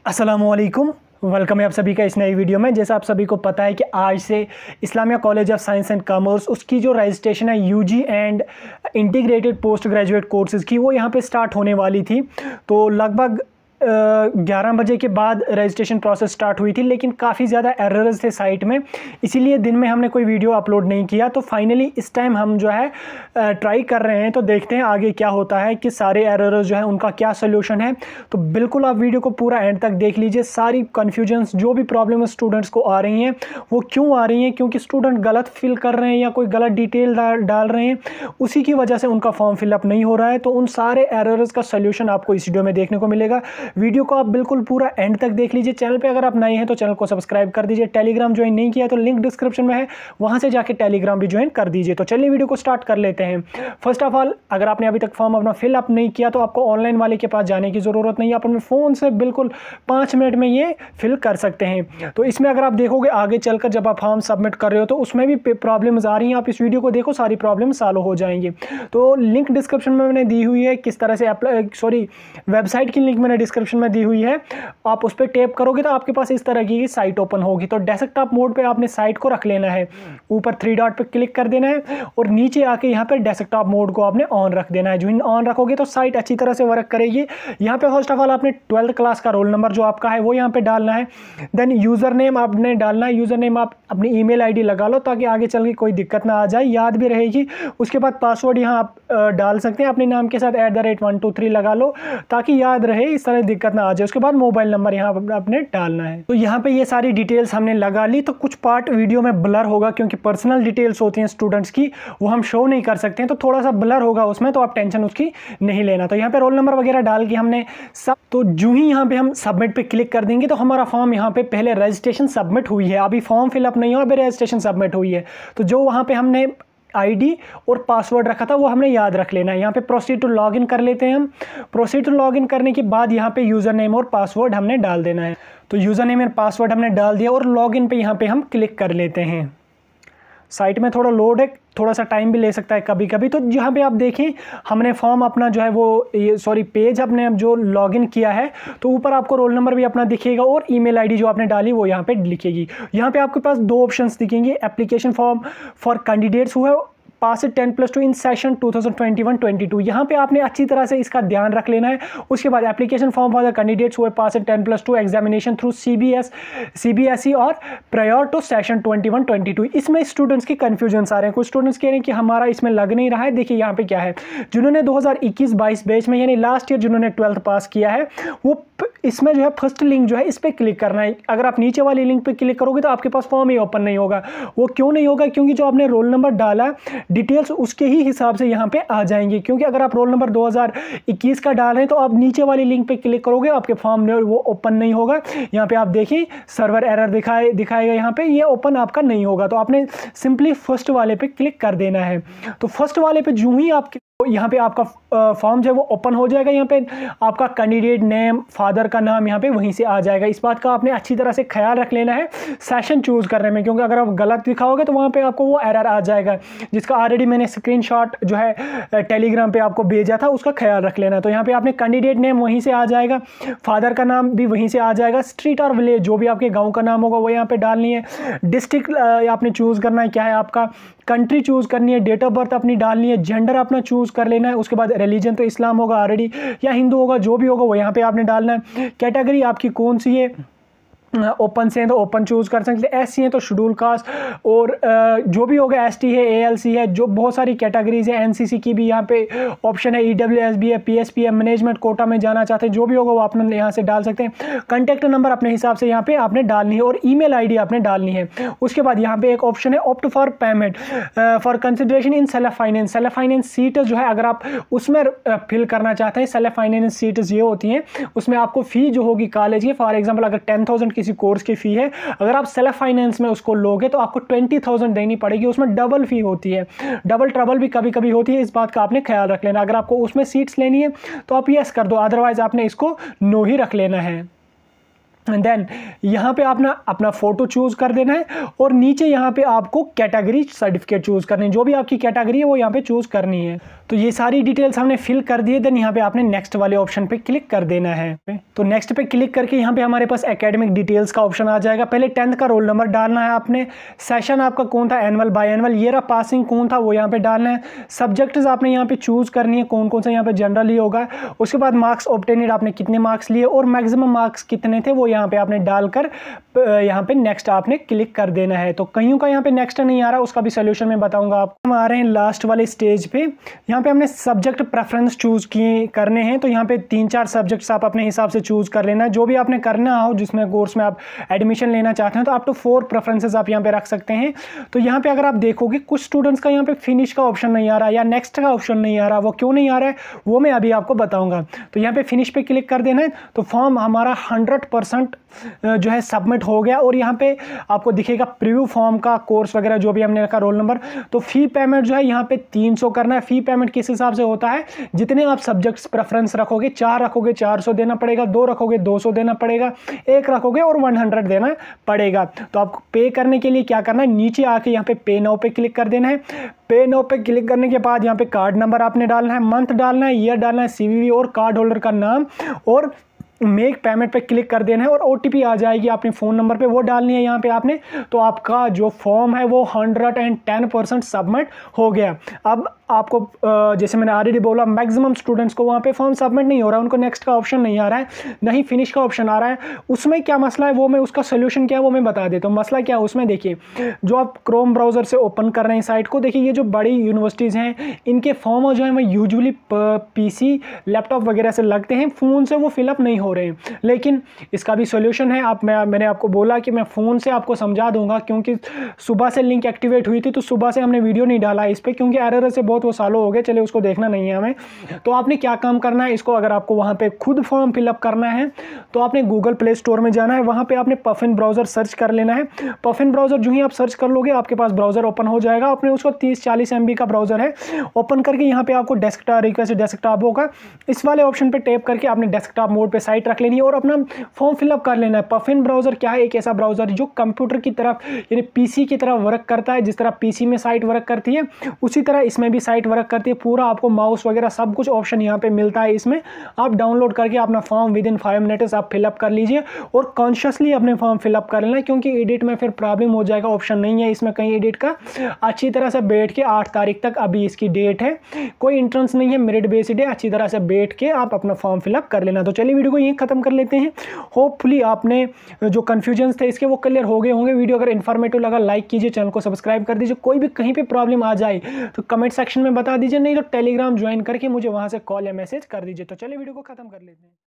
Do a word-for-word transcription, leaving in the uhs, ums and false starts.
अस्सलामुअलैकुम, वेलकम है आप सभी का इस नई वीडियो में। जैसा आप सभी को पता है कि आज से Islamia college of science and commerce उसकी जो रजिस्ट्रेशन है UG and integrated post graduate courses की वो यहाँ पे स्टार्ट होने वाली थी। तो लगभग ग्यारह बजे के बाद रजिस्ट्रेशन प्रोसेस स्टार्ट हुई थी, लेकिन काफ़ी ज़्यादा एरर्स थे साइट में, इसीलिए दिन में हमने कोई वीडियो अपलोड नहीं किया। तो फाइनली इस टाइम हम जो है ट्राई कर रहे हैं, तो देखते हैं आगे क्या होता है कि सारे एरर्स जो है उनका क्या सोल्यूशन है। तो बिल्कुल आप वीडियो को पूरा एंड तक देख लीजिए। सारी कन्फ्यूजन्स जो भी प्रॉब्लम स्टूडेंट्स को आ रही हैं वो क्यों आ रही हैं, क्योंकि स्टूडेंट गलत फिल कर रहे हैं या कोई गलत डिटेल डाल रहे हैं, उसी की वजह से उनका फॉर्म फिलअप नहीं हो रहा है। तो उन सारे एरर्स का सोल्यूशन आपको इस वीडियो में देखने को मिलेगा। वीडियो को आप बिल्कुल पूरा एंड तक देख लीजिए। चैनल पे अगर आप नए हैं तो चैनल को सब्सक्राइब कर दीजिए। टेलीग्राम ज्वाइन नहीं किया तो लिंक डिस्क्रिप्शन में है, वहां से जाके टेलीग्राम भी ज्वाइन कर दीजिए। तो चलिए वीडियो को स्टार्ट कर लेते हैं। फर्स्ट ऑफ ऑल, अगर आपने अभी तक फॉर्म अपना फिल अप नहीं किया तो आपको ऑनलाइन वाले के पास जाने की ज़रूरत नहीं है, आप अपने फ़ोन से बिल्कुल पाँच मिनट में ये फिल कर सकते हैं। तो इसमें अगर आप देखोगे आगे चलकर जब आप फॉर्म सबमिट कर रहे हो तो उसमें भी प्रॉब्लम्स आ रही हैं। आप इस वीडियो को देखो, सारी प्रॉब्लम सॉल्व हो जाएंगी। तो लिंक डिस्क्रिप्शन में मैंने दी हुई है, किस तरह से अप्लाई सॉरी वेबसाइट की लिंक मैंने डिस्क्रिप्शन में दी हुई है। आप उस पर टैप करोगे तो आपके पास इस तरह की साइट ओपन होगी। तो डेस्कटॉप मोड पे आपने साइट को रख लेना है, ऊपर थ्री डॉट पे क्लिक कर देना है और नीचे आके यहाँ पे डेस्कटॉप मोड को आपने ऑन रख देना है। जो ऑन रखोगे तो साइट अच्छी तरह से वर्क करेगी। यहाँ पे फर्स्ट ऑफ ऑल आपने ट्वेल्थ क्लास का रोल नंबर जो आपका है वो यहाँ पे डालना है। देन यूज़र नेम आपने डालना है। यूज़र नेम आप अपनी ईमेल आईडी लगा लो ताकि आगे चल के कोई दिक्कत ना आ जाए, याद भी रहेगी। उसके बाद पासवर्ड यहाँ आप डाल सकते हैं अपने नाम के साथ, at the rate one two three लगा लो ताकि याद रहे, इस तरह दिक्कत ना आ जाए। उसके बाद मोबाइल नंबर यहाँ आपने डालना है। तो यहाँ पे ये सारी डिटेल्स हमने लगा ली। तो कुछ पार्ट वीडियो में ब्लर होगा क्योंकि पर्सनल डिटेल्स होती हैं स्टूडेंट्स की, वो हम शो नहीं कर सकते हैं, तो थोड़ा सा ब्लर होगा उसमें, तो आप टेंशन उसकी नहीं लेना। तो यहाँ पे रोल नंबर वगैरह डाल के हमने सब, तो जो ही यहाँ पे हम सबमिट पे क्लिक कर देंगे तो हमारा फॉर्म यहाँ पे पहले रजिस्ट्रेशन सबमिट हुई है, अभी फॉर्म फिलअप नहीं हुआ, अभी रजिस्ट्रेशन सबमिट हुई है। तो जो वहाँ पे हमने आईडी और पासवर्ड रखा था वो हमने याद रख लेना है। यहाँ पे प्रोसीड टू लॉगिन कर लेते हैं हम। प्रोसीड टू लॉगिन करने के बाद यहाँ पे यूज़र नेम और पासवर्ड हमने डाल देना है। तो यूज़र नेम और पासवर्ड हमने डाल दिया और लॉगिन पे यहाँ पे हम क्लिक कर लेते हैं। साइट में थोड़ा लोड है, थोड़ा सा टाइम भी ले सकता है कभी कभी। तो यहाँ पे आप देखें हमने फॉर्म अपना जो है वो ये सॉरी पेज अपने जो लॉगिन किया है, तो ऊपर आपको रोल नंबर भी अपना दिखेगा और ईमेल आईडी जो आपने डाली वो यहाँ पे लिखेगी। यहाँ पे आपके पास दो ऑप्शंस दिखेंगे, application form for candidates who have pass ten plus two in session two thousand twenty one twenty two. यहाँ पे आपने अच्छी तरह से इसका ध्यान रख लेना है। उसके बाद application form for the candidates who pass ten plus two examination through CBS CBSE और prior to session twenty one twenty two. इसमें स्टूडेंट्स की कन्फ्यूजन्स आ रहे हैं। कुछ स्टूडेंट्स कह रहे हैं कि हमारा इसमें लग नहीं रहा है। देखिए यहाँ पे क्या है, जिन्होंने दो हज़ार इक्कीस बाईस बैच में यानी लास्ट ईयर जिन्होंने ट्वेल्थ पास किया है वो इसमें जो है फर्स्ट लिंक जो है इस पर क्लिक करना है। अगर आप नीचे वाली लिंक पे क्लिक करोगे तो आपके पास फॉर्म ही ओपन नहीं होगा। वो क्यों नहीं होगा? क्योंकि जो आपने रोल नंबर डाला डिटेल्स उसके ही हिसाब से यहाँ पे आ जाएंगे। क्योंकि अगर आप रोल नंबर दो हज़ार इक्कीस का डाल रहे हैं तो आप नीचे वाली लिंक पे क्लिक करोगे आपके फॉर्म में वो ओपन नहीं होगा। यहाँ पे आप देखिए सर्वर एरर दिखाए दिखाएगा, यहाँ पे ये ओपन आपका नहीं होगा। तो आपने सिंपली फर्स्ट वाले पे क्लिक कर देना है। तो फर्स्ट वाले पे जो ही आप यहाँ पे आपका फॉर्म जो है वो ओपन हो जाएगा। यहाँ पे आपका कैंडिडेट नेम, फादर का नाम यहाँ पे वहीं से आ जाएगा। इस बात का आपने अच्छी तरह से ख्याल रख लेना है सेशन चूज करने में, क्योंकि अगर आप गलत दिखाओगे तो वहाँ पे आपको वो एरर आ जाएगा, जिसका ऑलरेडी मैंने स्क्रीनशॉट जो है टेलीग्राम पे आपको भेजा था, उसका ख्याल रख लेना है। तो यहाँ पे आपने कैंडिडेट नेम वहीं से आ जाएगा, फादर का नाम भी वहीं से आ जाएगा, स्ट्रीट और विलेज जो भी आपके गाँव का नाम होगा वो यहाँ पे डालनी है, डिस्ट्रिक्ट आपने चूज़ करना है क्या है आपका, कंट्री चूज़ करनी है, डेट ऑफ बर्थ अपनी डालनी है, जेंडर अपना चूज़ कर लेना है। उसके बाद रिलीजन तो इस्लाम होगा ऑलरेडी या हिंदू होगा, जो भी होगा वो यहाँ पे आपने डालना है। कैटेगरी आपकी कौन सी है, ओपन से हैं तो ओपन चूज़ कर सकते हैं, एस सी हैं तो शेड्यूल कास्ट, और जो भी होगा एस टी है, ए एल सी है, जो बहुत सारी कैटेगरीज है, एन सी सी की भी यहाँ पे ऑप्शन है, ई डब्ल्यू एस भी है, पी एस पी है, मैनेजमेंट कोटा में जाना चाहते हैं, जो भी होगा वो आपने यहाँ से डाल सकते हैं। कॉन्टैक्ट नंबर अपने हिसाब से यहाँ पे आपने डालनी है और ईमेल आईडी आपने डालनी है। उसके बाद यहाँ पे एक ऑप्शन है opt for payment for consideration in self finance. Self finance seat जो है अगर आप उसमें फिल करना चाहते हैं, सेल्फ फाइनेंस सीट ये होती हैं, उसमें आपको फ़ी जो होगी कॉलेज की, फॉर एग्जाम्पल अगर टेन थाउजेंड किसी कोर्स की फ़ी है, अगर आप सेल्फ फाइनेंस में उसको लोगे तो आपको ट्वेंटी थाउजेंड देनी पड़ेगी। उसमें डबल फ़ी होती है, डबल ट्रबल भी कभी कभी होती है। इस बात का आपने ख्याल रख लेना। अगर आपको उसमें सीट्स लेनी है तो आप यस कर दो, अदरवाइज आपने इसको नो ही रख लेना है। देन यहाँ पे आपने अपना फ़ोटो चूज़ कर देना है और नीचे यहाँ पे आपको कैटेगरी सर्टिफिकेट चूज़ करनी है, जो भी आपकी कैटेगरी है वो यहाँ पे चूज़ करनी है। तो ये सारी डिटेल्स हमने फिल कर दिए। देन यहाँ पे आपने नेक्स्ट वाले ऑप्शन पे क्लिक कर देना है। तो नेक्स्ट पे क्लिक करके यहाँ पे हमारे पास एकेडमिक डिटेल्स का ऑप्शन आ जाएगा। पहले टेंथ का रोल नंबर डालना है आपने, सेशन आपका कौन था, annual biannual, year of passing कौन था वो यहाँ पे डालना है, सब्जेक्ट्स आपने यहाँ पे चूज़ करनी है कौन कौन सा यहाँ पे जनरल ही होगा। उसके बाद मार्क्स ऑब्टेनेड, आपने कितने मार्क्स लिए और मैक्सिमम मार्क्स कितने थे वो यहाँ पे आपने डालकर यहाँ पे नेक्स्ट आपने क्लिक कर देना है। तो कईयों का यहाँ पे नेक्स्ट नहीं आ रहा, उसका भी सोल्यूशन मैं बताऊंगा आपको। हम आ रहे हैं लास्ट वाले स्टेज पे। यहाँ पे हमने सब्जेक्ट प्रेफरेंस चूज़ किए करने हैं। तो यहाँ पे तीन चार सब्जेक्ट्स आप अपने हिसाब से चूज़ कर लेना है, जो भी आपने करना हो जिसमें कोर्स में आप एडमिशन लेना चाहते हैं। तो आप तो फोर प्रेफरेंसेस आप यहाँ पे रख सकते हैं। तो यहाँ पे अगर आप देखोगे कुछ स्टूडेंट्स का यहाँ पे फिनिश का ऑप्शन नहीं आ रहा या नेक्स्ट का ऑप्शन नहीं आ रहा, वो क्यों नहीं आ रहा है वो मैं अभी आपको बताऊँगा। तो यहाँ पे फिनिश पे क्लिक कर देना है। तो फॉर्म हमारा हंड्रेड परसेंट जो है सबमिट हो गया और यहाँ पे आपको दिखेगा प्रीव्यू फॉर्म का कोर्स वगैरह जो भी हमने रखा, रोल नंबर। तो फी पेमेंट जो है यहाँ पे तीन सौ करना है। फी पेमेंट किस हिसाब से होता है, जितने आप सब्जेक्ट्स प्रेफरेंस रखोगे, चार रखोगे चार सौ देना पड़ेगा, दो रखोगे दो सौ देना पड़ेगा, एक रखोगे और सौ देना पड़ेगा। तो आपको पे करने के लिए क्या करना है, नीचे आके यहाँ पे पे नाउ पे क्लिक कर देना है। पे नाउ पे क्लिक करने के बाद यहाँ पे कार्ड नंबर आपने डालना है, मंथ डालना है, ईयर डालना है, सीवीवी और कार्ड होल्डर का नाम और मेक पेमेंट पे क्लिक कर देना है और ओटीपी आ जाएगी अपने फ़ोन नंबर पे, वो डालनी है यहाँ पे आपने। तो आपका जो फॉर्म है वो hundred and ten percent submit हो गया। अब आपको जैसे मैंने ऑलरेडी बोला मैक्सिमम स्टूडेंट्स को वहाँ पे फॉर्म सबमिट नहीं हो रहा है, उनको नेक्स्ट का ऑप्शन नहीं आ रहा है, नहीं फिनिश का ऑप्शन आ रहा है। उसमें क्या मसला है वो मैं उसका सोल्यूशन क्या है वो मैं बता देता हूँ। मसला क्या है उसमें, देखिए जो आप क्रोम ब्राउज़र से ओपन कर रहे हैं साइट को, देखिए ये जो बड़ी यूनिवर्सिटीज़ हैं इनके फॉर्म जो है वो यूजुअली पीसी लैपटॉप वगैरह से लगते हैं, फ़ोन से वो फिलअप नहीं हो रहे हैं। लेकिन इसका भी सोल्यूशन है। आप मैं मैंने आपको बोला कि मैं फ़ोन से आपको समझा दूंगा, क्योंकि सुबह से लिंक एक्टिवेट हुई थी तो सुबह से हमने वीडियो नहीं डाला इस पर, क्योंकि एरर से बहुत वो सालों हो गए, चले उसको देखना नहीं है हमें। तो आपने क्या काम करना है, इसको अगर आपको वहाँ पे खुद फॉर्म फिलअप करना है तो आपने गूगल प्ले स्टोर में जाना है, वहाँ पे आपने पफिन ब्राउज़र सर्च कर लेना है। पफिन ब्राउज़र जो ही आप सर्च कर लोगे आपके पास ब्राउज़र ओपन हो जाएगा। आपने उसको तीस चालीस एम बी का ब्राउज़र है, ओपन करके यहाँ पे आपको डेस्कटॉप रिक्वेस्ट डेस्कटॉप होगा, इस वाले ऑप्शन पर टैप करके आपने डेस्कटॉप मोड पर साइट रख लेनी है और अपना फॉर्म फिलअप कर लेना है। पफिन ब्राउज़र क्या है, एक ऐसा ब्राउज़र जो कंप्यूटर की तरफ यानी पीसी की तरह वर्क करता है। जिस तरह पीसी में साइट वर्क करती है उसी तरह इसमें भी साइट वर्क करती है। पूरा आपको माउस वगैरह सब कुछ ऑप्शन यहाँ पे मिलता है। इसमें आप डाउनलोड करके अपना form within five minutes आप फिलअप कर लीजिए और कॉन्शियसली अपने फॉर्म फिलअप कर लेना, क्योंकि एडिट में फिर प्रॉब्लम हो जाएगा, ऑप्शन नहीं है इसमें कहीं एडिट का। अच्छी तरह से बैठ के आठ तारीख तक अभी इसकी डेट है, कोई इंट्रेंस नहीं है, मेरिट बेस्ड है। अच्छी तरह से बैठ के आप अपना फॉर्म फिलअप कर लेना। तो चलिए वीडियो को यहीं खत्म कर लेते हैं। होपफुली आपने जो कन्फ्यूजन्स थे इसके वो क्लियर हो गए होंगे। वीडियो अगर इन्फॉर्मेटिव लगा लाइक कीजिए, चैनल को सब्सक्राइब कर दीजिए। कोई भी कहीं पे प्रॉब्लम आ जाए तो कमेंट सेक्शन में बता दीजिए, नहीं तो टेलीग्राम ज्वाइन करके मुझे वहां से कॉल या मैसेज कर दीजिए। तो चलिए वीडियो को खत्म कर लेते हैं।